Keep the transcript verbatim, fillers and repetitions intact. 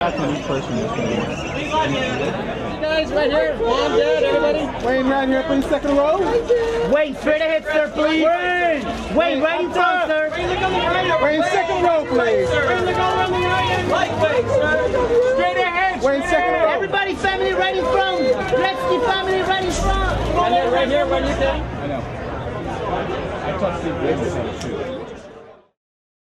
Guys, right here. Mom, Dad, everybody. Wayne, right here, please. Second row. Wayne, straight ahead, sir, please. Wayne, Wayne, right in front, sir. Wayne, second row, please. Wayne, look all around the right. Lightweight, sir. Straight ahead. Wayne, second row. Everybody, family, right in front. Gretzky family, right in front. Right here, right here, right here. I know. I talked to you.